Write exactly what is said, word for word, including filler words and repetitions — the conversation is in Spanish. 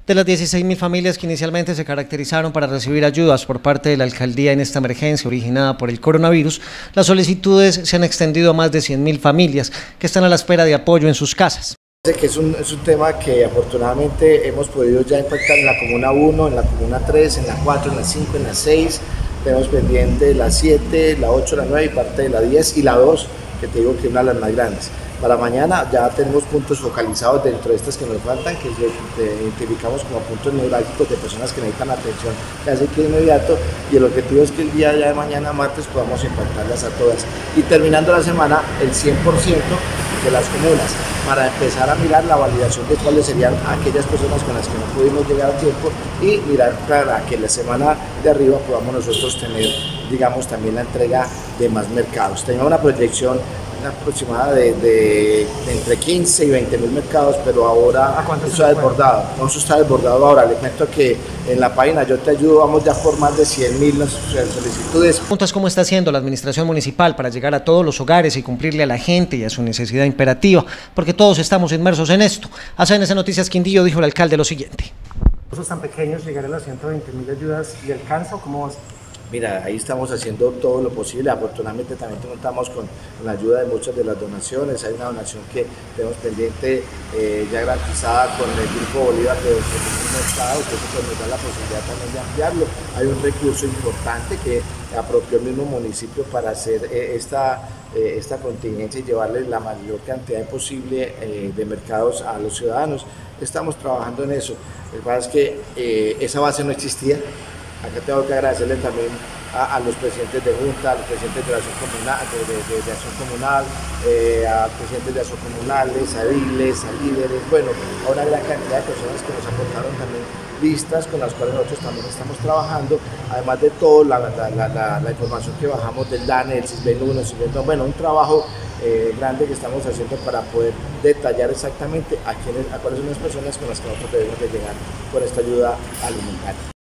De las dieciséis mil familias que inicialmente se caracterizaron para recibir ayudas por parte de la alcaldía en esta emergencia originada por el coronavirus, las solicitudes se han extendido a más de cien mil familias que están a la espera de apoyo en sus casas. Que es un, es un tema que afortunadamente hemos podido ya impactar en la Comuna uno, en la Comuna tres, en la cuatro, en la cinco, en la seis, tenemos pendiente la siete, la ocho, la nueve y parte de la diez y la dos, que te digo que es una de las más grandes. Para mañana ya tenemos puntos focalizados dentro de estas que nos faltan, que identificamos como puntos neurálgicos de personas que necesitan atención casi que inmediato, y el objetivo es que el día de mañana, martes, podamos impactarlas a todas. Y terminando la semana, el cien por ciento de las comunas, para empezar a mirar la validación de cuáles serían aquellas personas con las que no pudimos llegar a tiempo y mirar para que la semana de arriba podamos nosotros tener, digamos, también la entrega de más mercados. Tenemos una proyección aproximada de, de, de entre quince y veinte mil mercados, pero ahora eso está desbordado, no, eso está desbordado ahora. Le cuento que en la página Yo Te Ayudo vamos ya por más de cien mil solicitudes. Preguntas cómo está haciendo la administración municipal para llegar a todos los hogares y cumplirle a la gente y a su necesidad imperativa, porque todos estamos inmersos en esto. A C N C Noticias Quindío dijo el alcalde lo siguiente. ¿Esos tan pequeños llegar a las ciento veinte mil ayudas y alcanza o cómo vas? Mira, ahí estamos haciendo todo lo posible. Afortunadamente también contamos con, con la ayuda de muchas de las donaciones. Hay una donación que tenemos pendiente eh, ya garantizada con el Grupo Bolívar de los Estados, que eso nos da la posibilidad también de ampliarlo. Hay un recurso importante que apropió el mismo municipio para hacer eh, esta, eh, esta contingencia y llevarle la mayor cantidad posible eh, de mercados a los ciudadanos. Estamos trabajando en eso. Lo que pasa es que eh, esa base no existía. Acá tengo que agradecerle también a, a los presidentes de Junta, a los presidentes de la Acción Comunal, de, de, de, de Acción Comunal eh, a presidentes de Acción Comunales, a ediles, a líderes, bueno, a una gran cantidad de personas que nos aportaron también listas con las cuales nosotros también estamos trabajando, además de todo la, la, la, la, la información que bajamos del DANE, del CISBEN uno, CISBEN dos, bueno, un trabajo eh, grande que estamos haciendo para poder detallar exactamente a, quiénes, a cuáles son las personas con las que nosotros debemos de llegar por esta ayuda alimentaria.